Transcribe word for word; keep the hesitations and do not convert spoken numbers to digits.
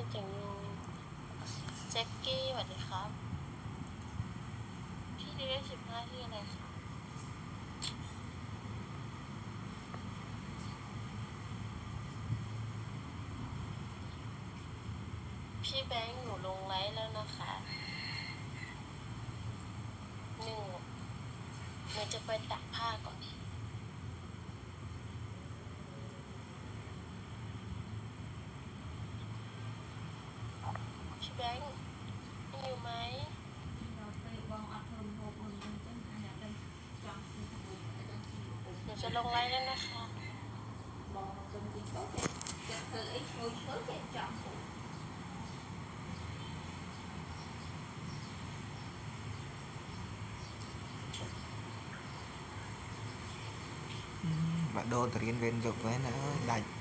จังยูแจ็คกี้สวัสดีครับพี่เรียกสิบห้าที่อะไรคะพี่แบงค์หนูลงไลฟ์แล้วนะคะหนึ่งหนูจะไปตักผ้าก่อนพี่แบงค์อยู่ไหมหนูจะลงไลฟ์แล้วนะคะ bạn đô tự nhiên bên dục với nó đạch